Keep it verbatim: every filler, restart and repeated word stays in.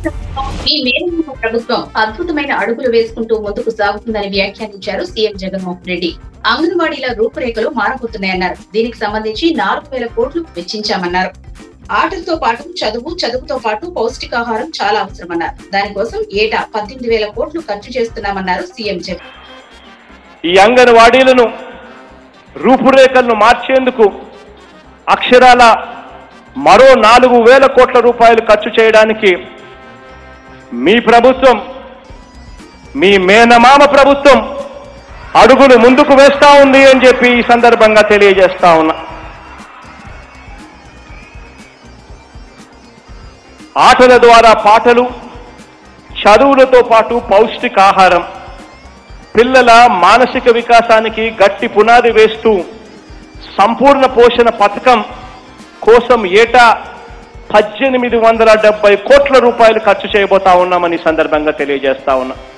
మీ మేనమామ ప్రభుత్వం అద్భుతమైన అడుగులు వేసుకుంటూ ముందుకు సాగుతుందని వ్యాఖ్యానించారు సీఎం జగన్మోహన్ రెడ్డి. అంగన్వాడీల రూపురేఖలు మారబోతున్నాయన్నారు. దీనికి సంబంధించి నాలుగు వేల కోట్లు వెచ్చించామన్నారు. ఆటలతో పాటు చదువు చదువుతో పాటు పౌష్టికాహారం చాలా అవసరమన్నారు. దానికోసం ఏటా పద్దెనిమిది వేల కోట్లు ఖర్చు చేస్తున్నామన్నారు సీఎం జగన్. ఈ అంగన్వాడీలను రూపురేఖలను మార్చేందుకు అక్షరాల మరో నాలుగు వేల కోట్ల రూపాయలు ఖర్చు చేయడానికి మీ ప్రభుత్వం, మీ మేనమామ ప్రభుత్వం అడుగులు ముందుకు వేస్తా ఉంది అని చెప్పి ఈ సందర్భంగా తెలియజేస్తా ఉన్నా. ఆటల ద్వారా పాటలు, చదువులతో పాటు పౌష్టికాహారం, పిల్లల మానసిక వికాసానికి గట్టి పునాది వేస్తూ సంపూర్ణ పోషణ పథకం కోసం ఏటా పద్దెనిమిది వందల డెబ్బై కోట్ల రూపాయలు ఖర్చు చేయబోతా ఉన్నామని సందర్భంగా తెలియజేస్తా ఉన్నా.